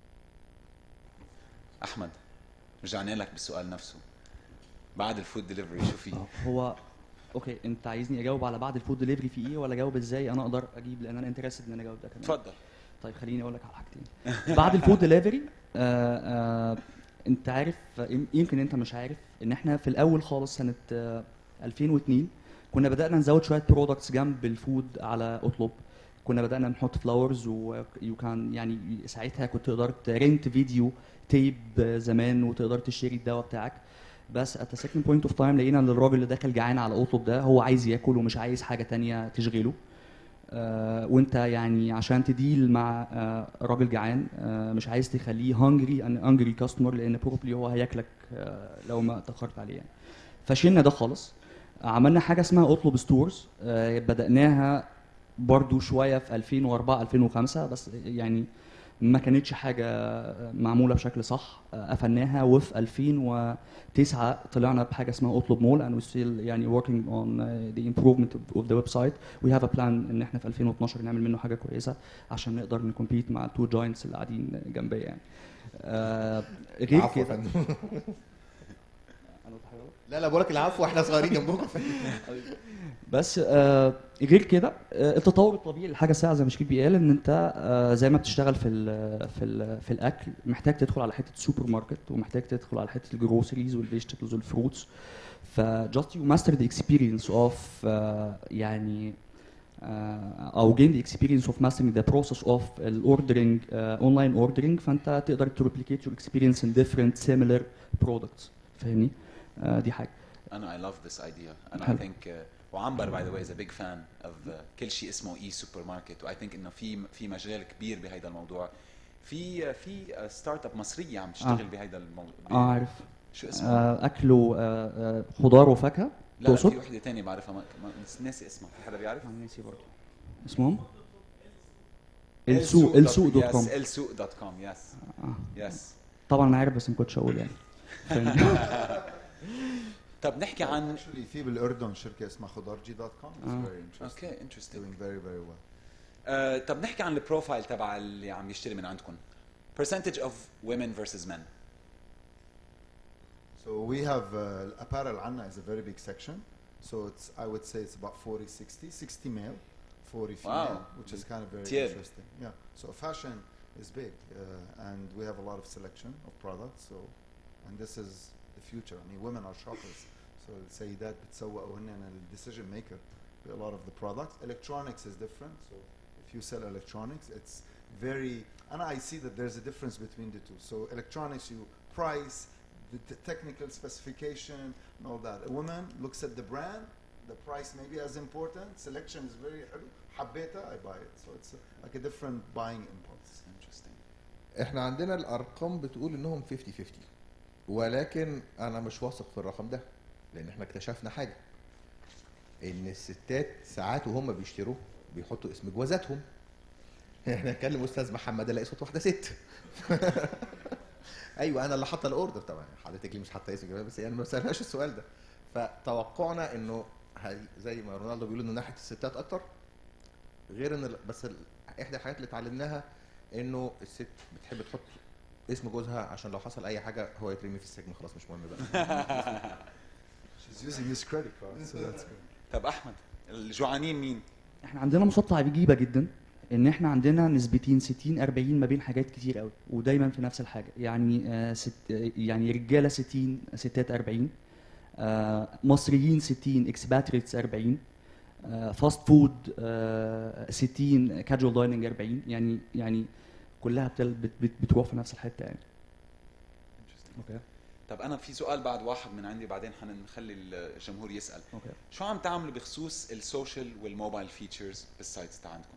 احمد، رجعنا لك بالسؤال نفسه. بعد الفود ديليفري شو في؟ هو اوكي، انت عايزني اجاوب على بعد الفود ديليفري في ايه، ولا اجاوب ازاي انا اقدر اجيب؟ لان انا انترستد ان انا اجاوب ده كمان. اتفضل. طيب خليني اقول لك على حاجتين. بعد الفود ديليفري انت عارف، يمكن انت مش عارف، ان احنا في الاول خالص سنه 2002 كنا بدأنا نزود شويه برودكتس جنب الفود على اطلب. كنا بدأنا نحط فلاورز، وكان يعني ساعتها كنت تقدر ترنت فيديو تيب زمان وتقدر تشتري الدواء بتاعك. بس at a second point of time لقينا ان الراجل اللي داخل جعان على اطلب ده هو عايز ياكل ومش عايز حاجه تانية تشغله. وانت يعني عشان تديل مع راجل جعان مش عايز تخليه هانجري كاستمر، لان بروبلي هو هياكلك لو ما اتاخرت عليه يعني. فشلنا ده خالص. عملنا حاجه اسمها اطلب ستورز، بدأناها برضو شويه في 2004 2005، بس يعني ما كانتش حاجه معموله بشكل صح. قفلناها، وفي 2009 طلعنا بحاجه اسمها اطلب مول، and we still يعني working on the improvement of the website. we have a plan ان احنا في 2012 نعمل منه حاجه كويسه عشان نقدر نكمبيت مع التو جاينتس اللي قاعدين جنبي يعني. غير كده لا بقول لك العفو، احنا صغيرين جنبكم. بس غير كده التطور الطبيعي لحاجه ساعه زي ما شريف بيقال، ان انت زي ما بتشتغل في الاكل محتاج تدخل على حته السوبر ماركت، ومحتاج تدخل على حته الجروسريز والفيجيتابلز والفروتس. فجاست يو ماستر ذا اكسبيرينس اوف يعني او gain the experience of mastering the process of ordering online ordering، فانت تقدر to replicate your experience in different similar products. فاهمني؟ دي حاجه. I love this idea and I think وعنبر by the way is a big fan of كل شيء اسمه اي سوبر ماركت. واي ثينك انه في مجال كبير بهذا الموضوع. في ستارت اب مصريه عم تشتغل بهذا الموضوع. عارف شو اسمه؟ اكله خضار وفاكهه. لا في وحده ثانيه بعرفها، ناسي اسمها. في حدا بيعرف؟ ناسي برضه اسمهم. السوق.com. السوق.com. يس يس. طبعا انا عارف بس ما كنتش اقول يعني. طب نحكي عن actually في بالاردن شركه اسمها خضارجي.com. It's very interesting. اوكي interesting. Doing very very well. طب نحكي عن البروفايل تبع اللي عم يشتري من عندكم. Percentage of women versus men. So we have apparel عنا is a very big section. So it's I would say it's about 60 male, 40 female, Wow. which is kind of very Tier. interesting. Yeah. So fashion is big, and we have a lot of selection of products. So, and this is the future. I mean, women are shoppers. So السيدات بتسوقوا هن الديسيجن ميكر في a lot of the products. Electronics is different. So if you sell electronics, it's very. And I see that there's a difference between the two. So electronics, you price, the technical specification, and all that. A woman looks at the brand, the price maybe as important. Selection is very حلو. حبيتها, I buy it. So it's like a different buying impulse. Interesting. احنا عندنا الارقام بتقول انهم 50-50، ولكن انا مش واثق في الرقم ده، لان احنا اكتشفنا حاجه، ان الستات ساعات وهم بيشتروا بيحطوا اسم جوازاتهم. احنا نكلم استاذ محمد الاقي صوت واحده ست. ايوه انا اللي حاطه الاوردر طبعا، حضرتك اللي مش حاطه اسم جوازها، بس يعني ما سالناش السؤال ده. فتوقعنا انه زي ما رونالدو بيقول انه ناحيه الستات اكتر، غير ان بس احدى الحاجات اللي اتعلمناها انه الست بتحب تحط اسم جوزها عشان لو حصل اي حاجه هو يترمي في السجن خلاص مش مهم بقى. She's using his credit card, so that's good. طب احمد الجوعانين مين؟ احنا عندنا مصطلح عجيبه جدا، ان احنا عندنا نسبتين 60-40 ما بين حاجات كتير قوي ودايما في نفس الحاجه. يعني يعني رجاله 60 ستات 40، مصريين 60 اكسباتريتس 40، فاست فود 60 كاجوال دايننج 40. يعني كلها بتروح في نفس الحته يعني. اوكي. طب انا في سؤال بعد واحد من عندي، بعدين حنخلي الجمهور يسال. اوكي. شو عم تعملوا بخصوص السوشيال والموبايل فيتشرز بالسايتس تاعتكم؟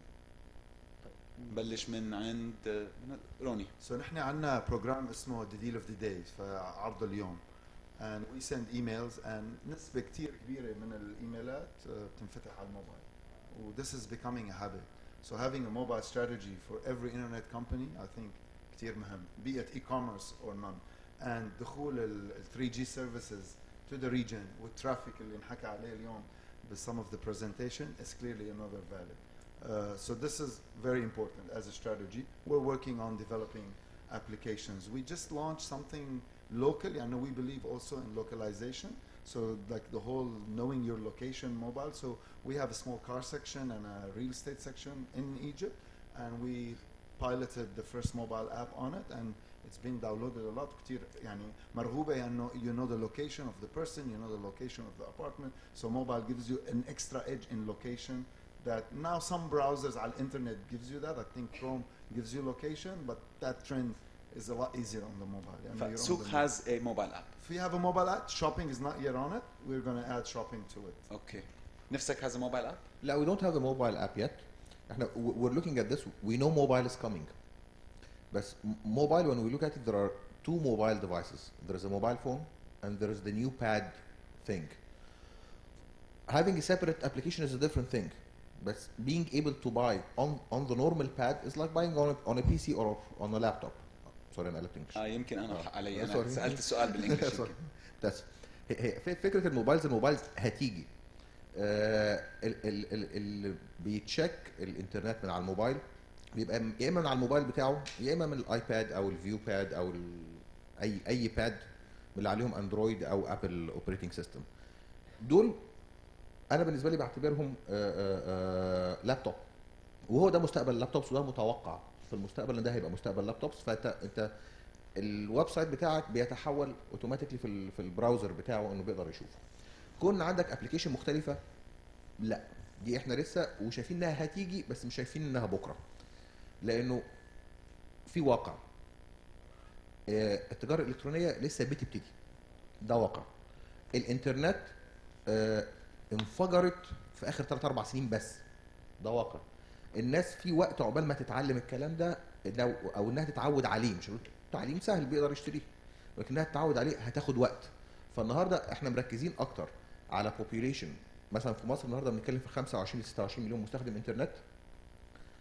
بلش من عند روني. So نحن عندنا بروجرام اسمه The Deal of the Day، فعرض اليوم. And we send emails and نسبة كتير كبيرة من الإيميلات بتنفتح على الموبايل. و this is becoming a habit. So having a mobile strategy for every internet company I think كتير مهم. Be it e-commerce or none. And دخول ال 3G services to the region والترافيك اللي نحكى عليه اليوم with some of the presentation is clearly another value. So this is very important as a strategy. We're working on developing applications. We just launched something locally. I know we believe also in localization. So like the whole knowing your location mobile. So we have a small car section and a real estate section in Egypt, and we piloted the first mobile app on it, and it's been downloaded a lot. كتير يعني مرغوبة يعني you know the location of the person, you know the location of the apartment. So mobile gives you an extra edge in location that now some browsers على الانترنت gives you that. I think Chrome gives you location, but that trend is a lot easier on the mobile. I mean, Souk has a mobile app. if we have a mobile app, shopping is not yet on it. We're going to add shopping to it. Okay. نفسك has a mobile app? لا we don't have a mobile app yet. احنا we're looking at this. We know mobile is coming. بس mobile when we look at it there are two mobile devices. There is a mobile phone and there is the new pad thing. Having a separate application is a different thing. But being able to buy on the normal pad is like buying on a PC or on a laptop. Sorry انا قلبت انجلش. يمكن انا علي انا Sorry. سالت السؤال بالانجلش. بس هي فكره الموبايلز هتيجي. اللي بيتشيك الانترنت من على الموبايل بيبقى يا اما من على الموبايل بتاعه يا اما من الايباد او الفيو باد او اي باد من اللي عليهم اندرويد او ابل اوبريتنج سيستم. دول انا بالنسبه لي بعتبرهم لابتوب، وهو ده مستقبل اللابتوبس، وده متوقع في المستقبل ان ده هيبقى مستقبل لابتوبس. فانت الويب سايت بتاعك بيتحول اوتوماتيكلي في البراوزر بتاعه انه بيقدر يشوفه. كون عندك ابلكيشن مختلفه لا دي احنا لسه وشايفين انها هتيجي، بس مش شايفين انها بكره، لانه في واقع التجاره الالكترونيه لسه بتبتدي، ده واقع. الانترنت انفجرت في اخر 3-4 سنين بس، ده واقع. الناس في وقت عقبال ما تتعلم الكلام ده او انها تتعود عليه، مش تعليم سهل بيقدر يشتريه، لكنها تتعود عليه هتاخد وقت. فالنهارده احنا مركزين اكتر على population. مثلا في مصر النهارده بنتكلم في 25 ل 26 مليون مستخدم انترنت،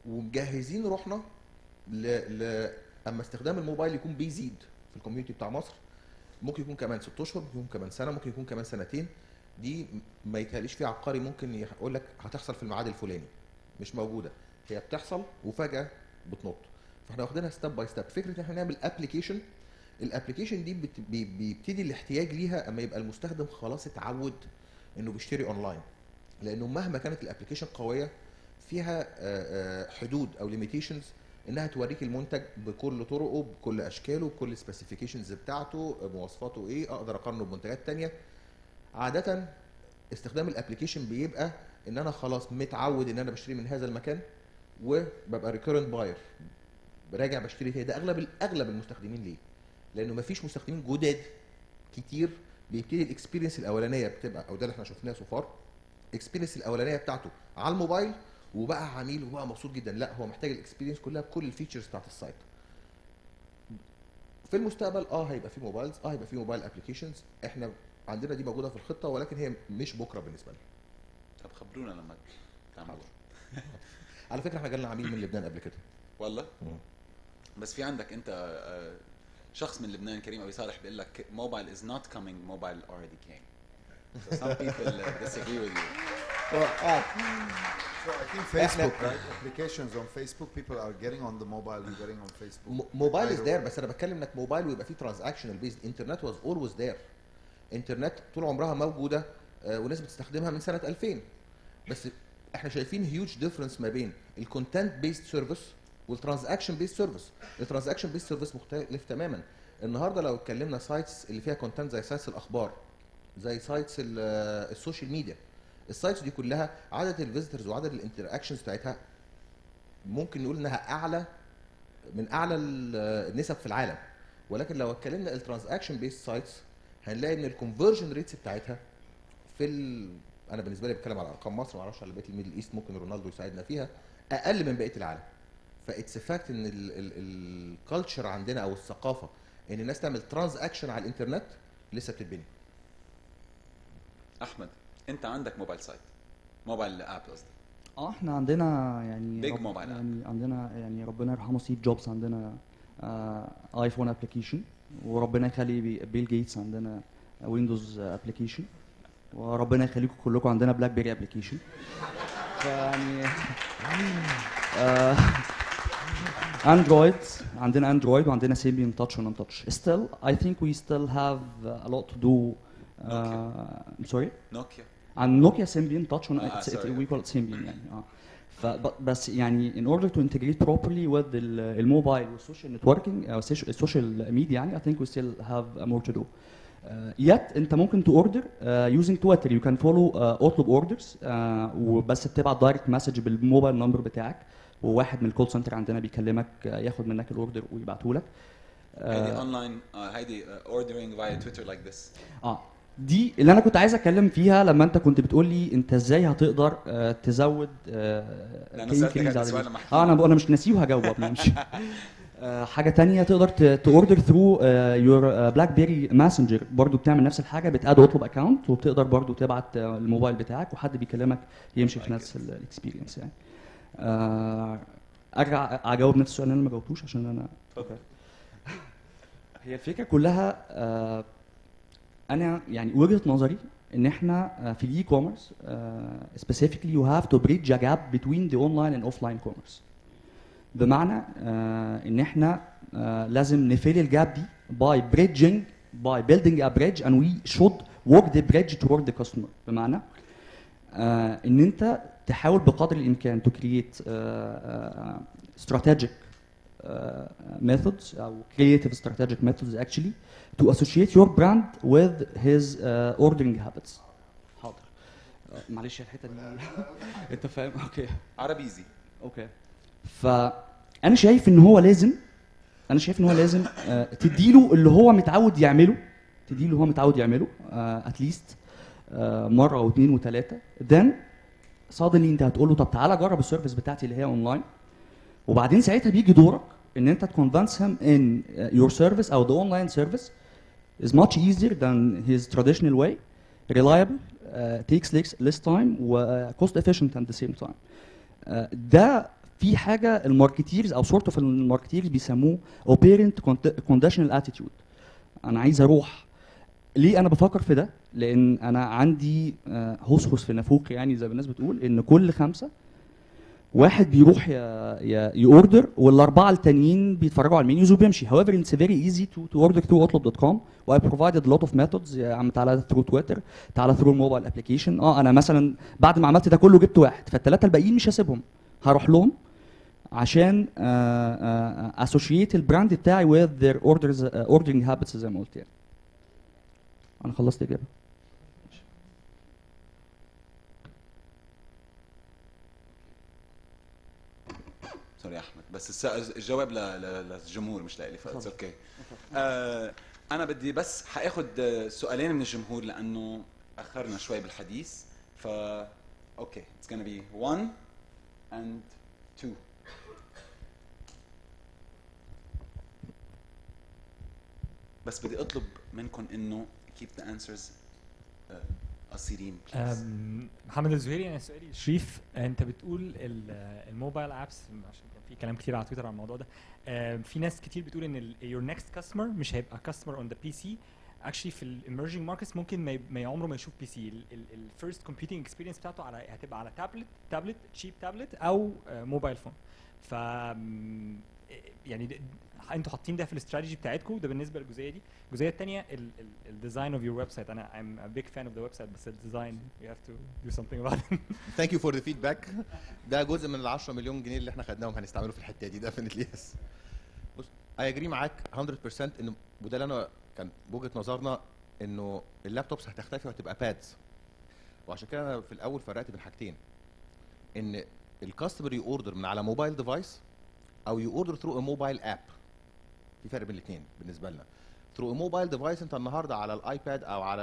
ومجهزين روحنا اما استخدام الموبايل يكون بيزيد في الكوميونتي بتاع مصر. ممكن يكون كمان 6 اشهر، ممكن يكون كمان سنه، ممكن يكون كمان سنتين. دي ما يتهيأليش في عبقري ممكن يقول لك هتحصل في الميعاد الفلاني. مش موجوده، هي بتحصل وفجاه بتنط. فاحنا واخدينها ستيب باي ستيب. فكره ان احنا نعمل ابلكيشن، الابلكيشن دي بيبتدي الاحتياج ليها اما يبقى المستخدم خلاص اتعود انه بيشتري اونلاين. لانه مهما كانت الابلكيشن قويه فيها حدود او ليميتيشنز انها توريك المنتج بكل طرقه، بكل اشكاله، بكل السبيسيفيكيشنز بتاعته، مواصفاته ايه، اقدر اقارنه بمنتجات ثانيه. عاده استخدام الابلكيشن بيبقى ان انا خلاص متعود ان انا بشتري من هذا المكان وببقى ريكورنت باير، براجع بشتري تاني. ده اغلب المستخدمين. ليه؟ لانه مفيش مستخدمين جداد كتير بيبتدي الاكسبيرينس الاولانيه بتبقى، او ده اللي احنا شفناه سوفار، الاكسبيرينس الاولانيه بتاعته على الموبايل وبقى عميل وبقى مبسوط جدا. لا، هو محتاج الاكسبيرينس كلها بكل الفيتشرز بتاعت السايت. في المستقبل هيبقى في موبايلز، هيبقى في موبايل ابلكيشنز. احنا عندنا دي موجوده في الخطه، ولكن هي مش بكره بالنسبه لنا. طب خبرونا لما تعملوا. على فكره احنا جالنا عميل من لبنان قبل كده والله. بس في عندك انت شخص من لبنان، كريم ابي صالح، بيقول لك mobile is not coming, mobile already came. So some people disagree with you. So I think Facebook, right? Applications on Facebook, people are getting on the mobile and getting on Facebook. موبايل از دير، بس انا بتكلم انك موبايل ويبقى فيه ترانزاكشنال بيزد. انترنت واز اولويز دير. انترنت طول عمرها موجوده وناس بتستخدمها من سنه 2000. بس احنا شايفين هيوج ديفرنس ما بين الكونتنت بيست سيرفيس والترانزاكشن بيست سيرفيس. الترانزاكشن بيست سيرفيس مختلف تماما. النهارده لو اتكلمنا سايتس اللي فيها كونتنت زي سايتس الاخبار، زي سايتس السوشيال ميديا، السايتس دي كلها عدد الفيزيتورز وعدد الانتراكشنز بتاعتها ممكن نقول انها اعلى من اعلى النسب في العالم. ولكن لو اتكلمنا الترانزاكشن بيست سايتس هنلاقي ان الكونفرجن ريتس بتاعتها انا بالنسبه لي بتكلم على ارقام مصر، ما اعرفش على بقيه الميدل ايست، ممكن رونالدو يساعدنا فيها، اقل من بقيه العالم. فاتس فاكت ان الكالتشر عندنا او الثقافه ان الناس تعمل ترانزاكشن على الانترنت لسه بتتبني. احمد، انت عندك موبايل سايت، موبايل اب قصدي. احنا عندنا يعني بيج موبايل يعني عندنا يعني ربنا يرحمه ستيف جوبز، عندنا ايفون ابلكيشن، وربنا يخلي بيل جيتس عندنا ويندوز ابلكيشن، وربنا يخليكم كلكم عندنا بلاك بيري ابلكيشن. فيعني اندرويد، عندنا اندرويد وعندنا سيمبيان تاتش ونون تاتش. still I think we still have a lot to do. I'm sorry. نوكيا. عن نوكيا سيمبيان تاتش we call it سيمبيان يعني. بس يعني in order to integrate properly with الموبايل والسوشيال نتوركينج او السوشيال ميديا يعني I think we still have more to do. yet انت ممكن تاوردر using تويتر. you can follow اطلب اوردرز وبس بتبعت دايركت مسج بالموبايل نمبر بتاعك، وواحد من الكول سنتر عندنا بيكلمك ياخد منك الاوردر ويبعته لك. هيدي اونلاين، هيدي اوردرينج فايا تويتر لايك ذس. دي اللي انا كنت عايز اتكلم فيها لما انت كنت بتقول لي انت ازاي هتقدر تزود انا مش ناسيه وهجاوب قبل ما امشي. حاجه تانية تقدر تاوردر ثرو يور بلاك بيري ماسنجر، برضو بتعمل نفس الحاجه، بتاد اطلب اكونت وبتقدر برضو تبعت الموبايل بتاعك وحد بيكلمك يمشي في نفس الاكسبيرينس يعني. ارجع اجاوب نفس السؤال اللي انا ما جاوبتوش عشان انا هي الفكره كلها انا يعني وجهه نظري ان احنا في الاي كوميرس specifically you have to bridge a gap between the online and offline commerce. بمعنى ان احنا لازم نفيل الجاب دي by building a bridge and we should walk the bridge toward the customer. بمعنى ان انت تحاول بقدر الامكان to create strategic methods او creative strategic methods actually to associate your brand with his ordering habits. حاضر معلش الحته دي انت فاهم؟ اوكي عربيزي. اوكي. فانا شايف ان هو لازم تديله اللي هو متعود يعمله اتليست مره او اتنين وتلاته. then suddenly انت هتقول له طب تعالى جرب السيرفيس بتاعتي اللي هي اونلاين، وبعدين ساعتها بيجي دورك ان انت تكونفنس him in your service او the online service is much easier than his traditional way, reliable, takes less time و cost efficient at the same time. ده في حاجه الماركتيرز او سورت اوف الماركتيرز بيسموه اوبيرنت كونديشنال اتيتيود. انا عايز اروح. ليه انا بفكر في ده؟ لان انا عندي هوس في نافوخ، يعني زي ما الناس بتقول، ان كل 5 واحد بيروح يوردر والاربعه التانيين بيتفرجوا على المنيوز وبيمشي. however it's very easy to order through otlub.com و I provided a lot of methods. يا عم تعالى through تويتر، تعالى through الموبايل ابلكيشن. انا مثلا بعد ما عملت ده كله جبت واحد، فالثلاثه الباقيين مش هسيبهم، هروح لهم عشان associate البراند بتاعي with their ordering habits زي ما قلت يعني. انا خلصت اجابه. سوري يا احمد، بس الجواب للجمهور مش لإلي، فاتس اوكي. انا بدي بس حاخد سؤالين من الجمهور لانه اخرنا شوي بالحديث. ف اوكي it's gonna be 1 and 2. بس بدي اطلب منكم انه keep the answers قصيرين. محمد الزهيري. انا سؤالي شريف، انت بتقول الموبايل ابس، عشان كان في كلام كتير على تويتر عن الموضوع ده، في ناس كتير بتقول ان your next customer مش هيبقى customer on the PC. actually في الايمرجينج ماركتس ممكن ما عمره ما يشوف بي سي. الفيرست كومبيوتنج اكسبيرينس بتاعته هتبقى على تابلت تشيب تابلت او موبايل فون. ف يعني انتوا حاطين ده في الاستراتيجي بتاعتكم ده بالنسبه للجزئيه دي. الجزئيه الثانيه الديزاين اوف يور ويب سايت. انا I'm a big fan of the website، بس الديزاين you have to do something about it. ثانك يو فور ذا فيدباك. ده جزء من ال 10 مليون جنيه اللي احنا خدناهم هنستعمله في الحته دي definitely yes. بص اي اجري معاك 100% انه وده اللي انا كان بوجهه نظرنا انه اللابتوبس هتختفي وهتبقى بادز. وعشان كده انا في الاول فرقت بين حاجتين، ان الكاستمر يوردر من على موبايل ديفايس او يوردر ثرو ا موبايل اب. في فرق بين الاثنين بالنسبه لنا. ثرو ا موبايل ديفايس انت النهارده على الايباد او على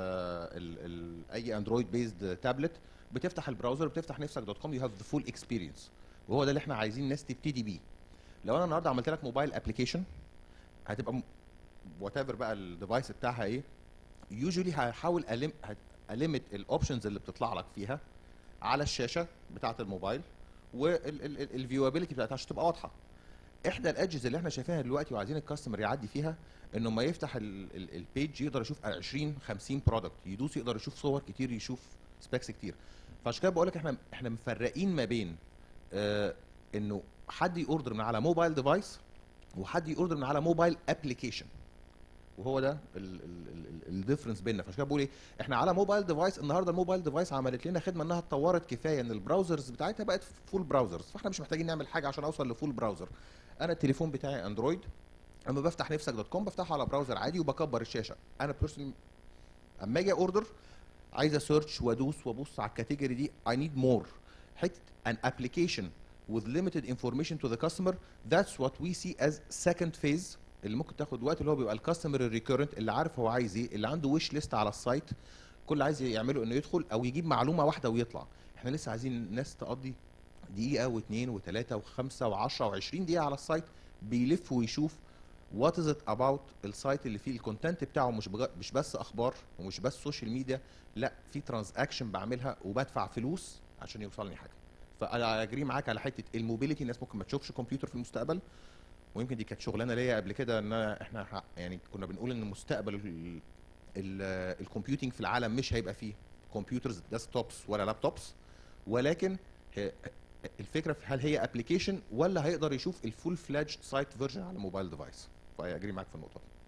اي اندرويد بيزد تابلت بتفتح البراوزر بتفتح نفسك .com يو هاف ذا فول اكسبيرينس، وهو ده اللي احنا عايزين الناس تبتدي بيه. لو انا النهارده عملت لك موبايل ابلكيشن هتبقى وات ايفر بقى الديفايس بتاعها ايه، يوجولي هحاول اليميت الاوبشنز اللي بتطلع لك فيها على الشاشه بتاعه الموبايل والفيوابيلتي بتاعتها عشان تبقى واضحه. احدى الادجز اللي احنا شايفينها دلوقتي وعايزين الكاستمر يعدي فيها انه ما يفتح البيج يقدر يشوف 20 50 برودكت، يدوس يقدر يشوف صور كتير، يشوف سبيكس كتير. فعشان كده بقول لك احنا مفرقين ما بين انه حد يوردر من على موبايل ديفايس وحد يوردر من على موبايل ابلكيشن، وهو ده الديفرنس بيننا. فعشان كده بقول ايه، احنا على موبايل ديفايس النهارده الموبايل ديفايس عملت لنا خدمه انها اتطورت كفايه ان البراوزرز بتاعتها بقت فول براوزرز، فاحنا مش محتاجين نعمل حاجه عشان اوصل لفول براوزر. انا التليفون بتاعي اندرويد، اما بفتح نفسك .com بفتحه على براوزر عادي وبكبر الشاشه. انا بيرسونلي اما اجي اوردر عايز اسيرش وادوس وابص على الكاتيجوري دي I need more. حته an application with limited information to the customer that's what we see as second phase اللي ممكن تاخد وقت، اللي هو بيبقى الكاستمر الريكورنت اللي عارف هو عايز ايه، اللي عنده ويش ليست على السايت كل اللي عايز يعمله انه يدخل او يجيب معلومه واحده ويطلع. احنا لسه عايزين ناس تقضي دقيقه واثنين وثلاثه وخمسه و10 و20 دقيقه على السايت بيلف ويشوف وات از ات اباوت السايت اللي فيه الكونتنت بتاعه مش بس اخبار ومش بس سوشيال ميديا، لا في ترانزاكشن بعملها وبدفع فلوس عشان يوصلني حاجه. فانا اجري معاك على حته الموبيليتي. الناس ممكن ما تشوفش كمبيوتر في المستقبل، ويمكن دي كانت شغلانه ليا قبل كده ان احنا يعني كنا بنقول ان مستقبل الكمبيوتنج في العالم مش هيبقى فيه كمبيوترز ديسكتوبس ولا لابتوبس، ولكن الفكره في هل هي ابلكيشن ولا هيقدر يشوف الفول فلاج سايت فيرجن على موبايل ديفايس. فاجري معاك في النقطه دي.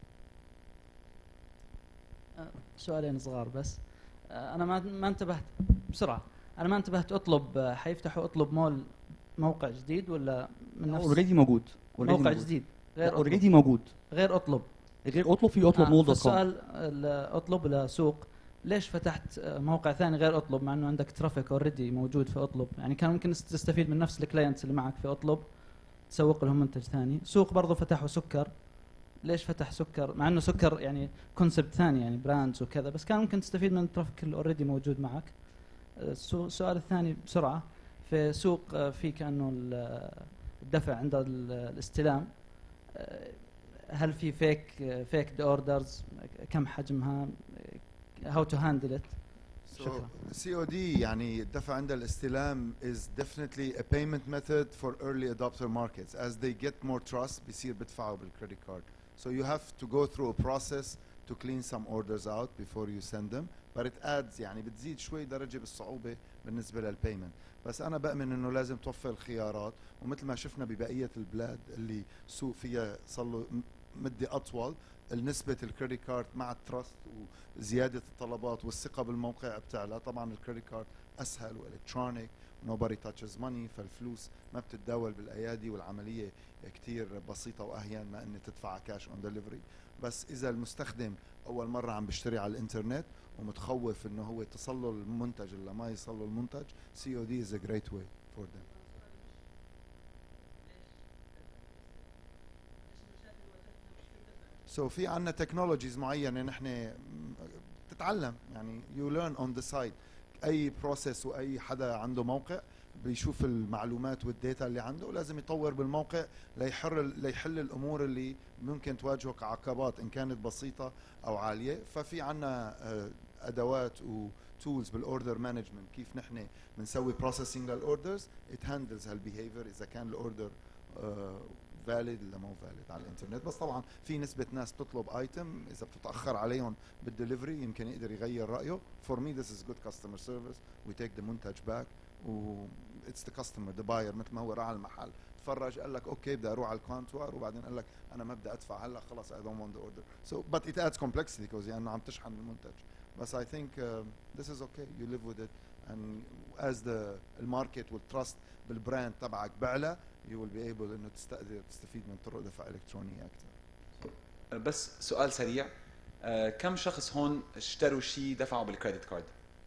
سؤالين صغار بس. انا ما انتبهت بسرعه. انا ما انتبهت اطلب حيفتحوا اطلب مول موقع جديد ولا من نفس اوريدي موجود. موقع جديد غير اوريدي موجود غير اطلب في اطلب مول دوت كوم. السؤال اطلب لسوق، ليش فتحت موقع ثاني غير اطلب مع انه عندك ترافيك اوريدي موجود في اطلب؟ يعني كان ممكن تستفيد من نفس الكلاينتس اللي معك في اطلب تسوق لهم منتج ثاني. سوق برضه فتحوا سكر، ليش فتح سكر مع انه سكر يعني كونسبت ثاني يعني براندز وكذا، بس كان ممكن تستفيد من الترافيك اللي اوريدي موجود معك. السؤال الثاني بسرعه، في سوق في كانه الدفع عند الاستلام، هل في فيك اوردرز؟ كم حجمها؟ هاو تو هاندل ات؟ شكرا. COD يعني الدفع عند الاستلام is definitely a payment method for early adopter markets. As they get more trust بيصير بدفعوا بالcredit card. So you have to go through a process to clean some orders out before you send them. But it adds يعني بتزيد شوي درجة بالصعوبة بالنسبة للبيمنت. بس أنا بأمن إنه لازم توفر الخيارات، ومثل ما شفنا ببقية البلاد اللي سوق فيها صار له مدة أطول، نسبة الكريدت كارد مع التراست وزيادة الطلبات والثقة بالموقع بتعلى. طبعا الكريدت كارد أسهل والكترونيك، nobody touches money، فالفلوس ما بتتداول بالأيادي والعملية كتير بسيطة وأهين ما إن تدفع كاش اون ديليفري. بس إذا المستخدم أول مرة عم بيشتري على الإنترنت ومتخوف إنه هو تصل له المنتج ولا ما يصل له المنتج، COD is a great way for them. سو في عندنا تكنولوجيز معينه نحن تتعلم، يعني يو ليرن اون ذا سايد. اي بروسيس واي حدا عنده موقع بيشوف المعلومات والداتا اللي عنده، ولازم يطور بالموقع ليحل الامور اللي ممكن تواجهه كعقبات ان كانت بسيطه او عاليه. ففي عندنا ادوات وتولز بالاوردر مانجمنت كيف نحن بنسوي بروسيسنج للاوردرز. ات هاندلز هالبيهيفير اذا كان الاوردر فاليد ولا مو فاليد على الانترنت. بس طبعا في نسبه ناس بتطلب ايتم اذا بتتاخر عليهم بالدليفري يمكن يقدر يغير رايه. فور مي ذس از جود كاستمر سيرفيس، وي تيك ذا منتج باك، و اتس ذا كاستمر ذا باير. مثل ما هو راح على المحل تفرج قال لك اوكي بدي اروح على الكونتوار، وبعدين قال لك انا ما بدي ادفع هلا خلص اي دونت ونت ذا اوردر. سو بت ات ادز كومبلكسيتي بيكوز يعني عم تشحن المنتج. بس اي ثينك ذس از اوكي، يو ليف وذ ات، and as the الماركت والتراست بالبراند تبعك بعلى you will be able انه تستفيد من طرق دفع الكترونيه اكثر. بس سؤال سريع، كم شخص هون اشتروا شيء دفعوا بالكريدت كارد؟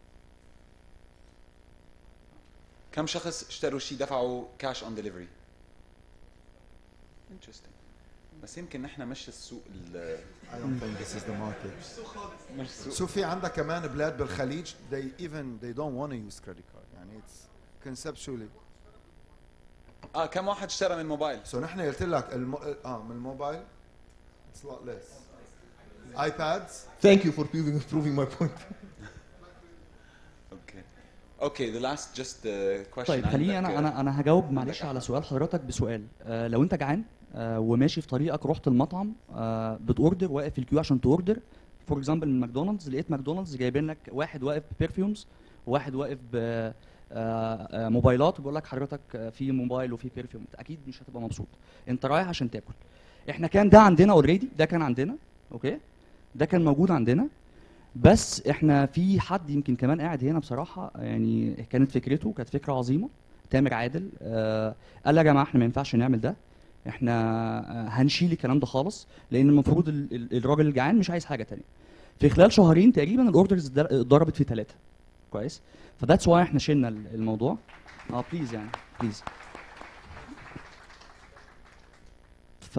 كم شخص اشتروا شيء دفعوا كاش اون ديليفري؟ interesting. بس يمكن نحن مش السوق I don't think this is the market. مش السوق. شو في عندك كمان بلاد بالخليج they don't want to use credit card، يعني it's conceptually. كم واحد اشترى من موبايل؟ So نحن قلت لك من الموبايل it's a lot less. iPads. Thank you for proving my point. Okay, the last just question. طيب خليني انا هجاوب معلش على سؤال حضرتك بسؤال. لو انت جعان وماشي في طريقك رحت المطعم بتوردر، واقف في الكيو عشان توردر فور اكزامبل من ماكدونالدز، لقيت ماكدونالدز جايبين لك واحد واقف ببرفيومز وواحد واقف بموبايلات وبيقول لك حضرتك في موبايل وفي برفيوم، اكيد مش هتبقى مبسوط. انت رايح عشان تاكل. احنا كان ده عندنا اوريدي، ده كان عندنا اوكي، ده كان موجود عندنا. بس احنا في حد يمكن كمان قاعد هنا بصراحه يعني كانت فكرته كانت فكره عظيمه، تامر عادل، قال يا جماعه احنا ما ينفعش نعمل ده، احنا هنشيل الكلام ده خالص، لان المفروض الراجل الجعان مش عايز حاجه تانية. في خلال شهرين تقريبا الاوردرز ضربت في 3 كويس. فذاتس واي احنا شلنا الموضوع. بليز يعني بليز. ف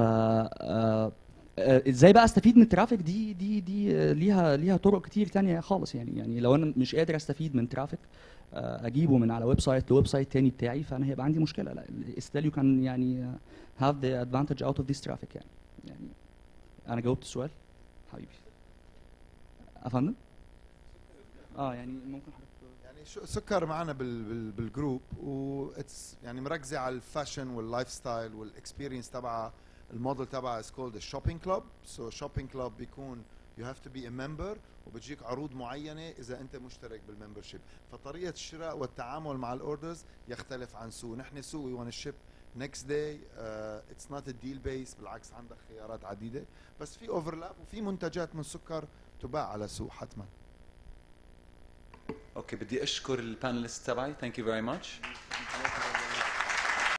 ازاي بقى استفيد من الترافيك دي ليها طرق كتير تانية خالص. يعني لو انا مش قادر استفيد من ترافيك اجيبه من على ويب سايت لويب سايت تاني بتاعي، فانا هيبقى عندي مشكله. لا استيل يو كان يعني have the advantage out of this traffic. يعني انا جاوبت السؤال حبيبي. افندم؟ يعني ممكن يعني سكر معنا بالجروب، واتس يعني مركزه على الفاشن واللايف ستايل والاكسبيرينس تبع الموديل تبعها از كولد الشوبينج كلوب. سو شوبينج كلوب بيكون يو هاف تو بي ا ممبر، وبتجيك عروض معينه اذا انت مشترك بالممبرشيب. فطريقه الشراء والتعامل مع الاوردرز يختلف عن سوق. نحن سوق وي وان شيب نكست داي، اتس نوت ا ديل بيس، بالعكس عندك خيارات عديده. بس في اوفرلاب وفي منتجات من سكر تباع على سوق حتما. اوكي بدي اشكر البانلست تبعي. ثانك يو فيري ماتش.